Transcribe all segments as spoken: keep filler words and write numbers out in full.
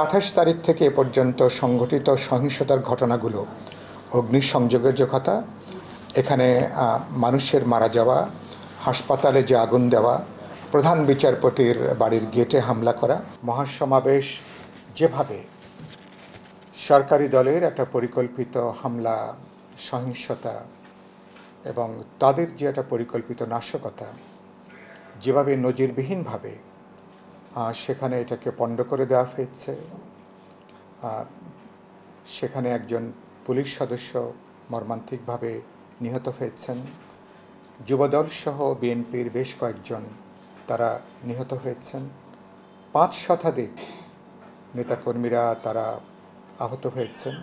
আঠাশ তারিখ থেকে এ পর্যন্ত সংঘটিত সহিংসতার ঘটনাগুলো, অগ্নিসংযোগের যে কথা, এখানে মানুষের মারা যাওয়া, হাসপাতালে যে আগুন দেওয়া, প্রধান বিচারপতির বাড়ির গেটে হামলা করা, মহাসমাবেশ যেভাবে সরকারি দলের একটা পরিকল্পিত হামলা, সহিংসতা এবং তাদের যে একটা পরিকল্পিত নাশকতা, যেভাবে নজিরবিহীনভাবে সেখানে এটাকে পণ্ড করে দেওয়া হয়েছে, সেখানে একজন পুলিশ সদস্য মর্মান্তিকভাবে নিহত হয়েছেন, যুবদল সহ বিএনপির বেশ কয়েকজন তারা নিহত হয়েছেন, পাঁচ শতাধিক নেতাকর্মীরা তারা আহত হয়েছেন,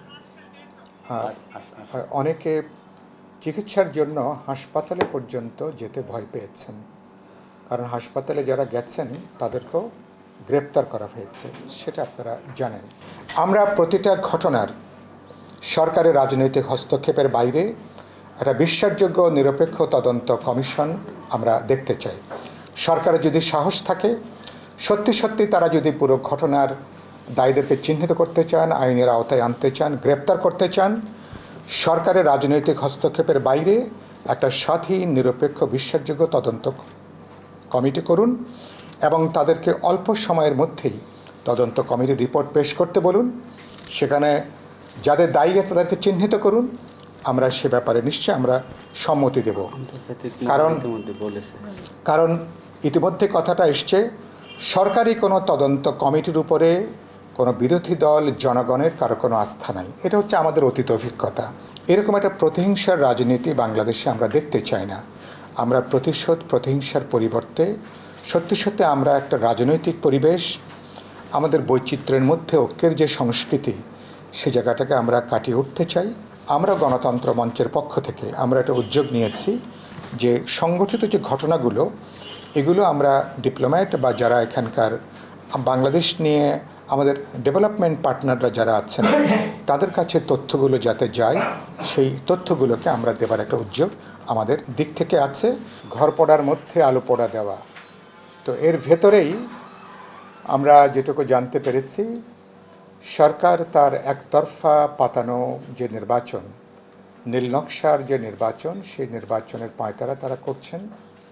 অনেকে চিকিৎসার জন্য হাসপাতালে পর্যন্ত যেতে ভয় পেয়েছেন, কারণ হাসপাতালে যারা গেছেন তাদেরকেও গ্রেপ্তার করা হয়েছে, সেটা আপনারা জানেন। আমরা প্রতিটা ঘটনার সরকারের রাজনৈতিক হস্তক্ষেপের বাইরে একটা বিশ্বাসযোগ্য নিরপেক্ষ তদন্ত কমিশন আমরা দেখতে চাই। সরকারের যদি সাহস থাকে, সত্যি সত্যি তারা যদি পুরো ঘটনার দায়ীদেরকে চিহ্নিত করতে চান, আইনের আওতায় আনতে চান, গ্রেপ্তার করতে চান, সরকারের রাজনৈতিক হস্তক্ষেপের বাইরে একটা স্বাধীন নিরপেক্ষ বিশ্বাসযোগ্য তদন্ত কমিটি করুন এবং তাদেরকে অল্প সময়ের মধ্যেই তদন্ত কমিটির রিপোর্ট পেশ করতে বলুন। সেখানে যাদের দায়ী আছে তাদেরকে চিহ্নিত করুন। আমরা সে ব্যাপারে নিশ্চয়ই আমরা সম্মতি দেব, কারণ কারণ ইতিমধ্যে কথাটা এসছে, সরকারি কোনো তদন্ত কমিটির উপরে কোনো বিরোধী দল, জনগণের কারো কোনো আস্থা নাই। এটা হচ্ছে আমাদের অতীত অভিজ্ঞতা। এরকম একটা প্রতিহিংসার রাজনীতি বাংলাদেশে আমরা দেখতে চাই না। আমরা প্রতিশোধ, প্রতিহিংসার পরিবর্তে সত্যি সত্যি আমরা একটা রাজনৈতিক পরিবেশ, আমাদের বৈচিত্র্যের মধ্যে ঐক্যের যে সংস্কৃতি, সে জায়গাটাকে আমরা কাটিয়ে উঠতে চাই। আমরা গণতন্ত্র মঞ্চের পক্ষ থেকে আমরা একটা উদ্যোগ নিয়েছি যে সংগঠিত যে ঘটনাগুলো, এগুলো আমরা ডিপ্লোম্যাট বা যারা এখানকার বাংলাদেশ নিয়ে আমাদের ডেভেলপমেন্ট পার্টনাররা যারা আছেন তাদের কাছে তথ্যগুলো যাতে যায়, সেই তথ্যগুলোকে আমরা দেবার একটা উদ্যোগ আমাদের দিক থেকে আছে। ঘর পড়ার মধ্যে আলো পড়া দেওয়া, তো এর ভেতরেই আমরা যেটুকু জানতে পেরেছি, সরকার তার একতরফা পাতানো যে নির্বাচন, নীলনকশার যে নির্বাচন, সেই নির্বাচনের পাঁয়তারা তারা করছেন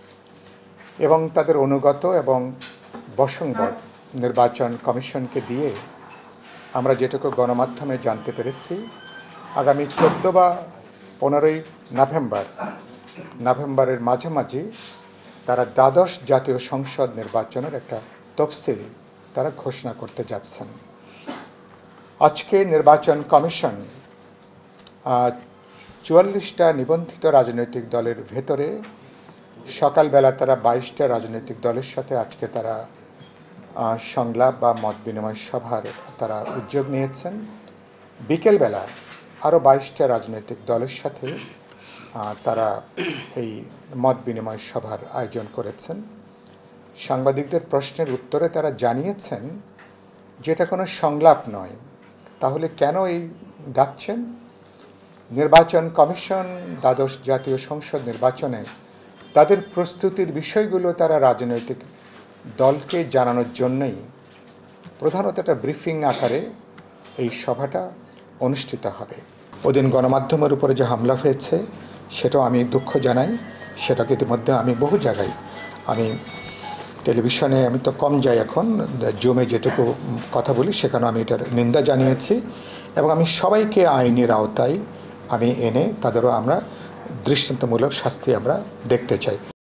এবং তাদের অনুগত এবং বশংবদ নির্বাচন কমিশনকে দিয়ে আমরা যেটুকু গণমাধ্যমে জানতে পেরেছি, আগামী চোদ্দ বা পনেরোই নভেম্বর নভেম্বরের মাঝামাঝি তারা দ্বাদশ জাতীয় সংসদ নির্বাচনের একটা তফসিল তারা ঘোষণা করতে যাচ্ছেন। আজকে নির্বাচন কমিশন চুয়াল্লিশটা নিবন্ধিত রাজনৈতিক দলের ভেতরে সকালবেলা তারা বাইশটা রাজনৈতিক দলের সাথে আজকে তারা সংলাপ বা মত বিনিময় সভার তারা উদ্যোগ নিয়েছেন। বিকেলবেলা আরও বাইশটা রাজনৈতিক দলের সাথে তারা এই মত বিনিময় সভার আয়োজন করেছেন। সাংবাদিকদের প্রশ্নের উত্তরে তারা জানিয়েছেন যে এটা কোনো সংলাপ নয়। তাহলে কেন এই ডাকছেন? নির্বাচন কমিশন দ্বাদশ জাতীয় সংসদ নির্বাচনে তাদের প্রস্তুতির বিষয়গুলো তারা রাজনৈতিক দলকে জানানোর জন্যই প্রধানত একটা ব্রিফিং আকারে এই সভাটা অনুষ্ঠিত হবে। ওদিন গণমাধ্যমের উপরে যে হামলা হয়েছে সেটাও আমি দুঃখ জানাই। সেটাকে ইতিমধ্যে আমি বহু জায়গায়, আমি টেলিভিশনে আমি তো কম যাই এখন, জুমে যেটুকু কথা বলি সেখানেও আমি এটার নিন্দা জানিয়েছি এবং আমি সবাইকে আইনের আওতায় আমি এনে তাদেরও আমরা দৃষ্টান্তমূলক শাস্তি আমরা দেখতে চাই।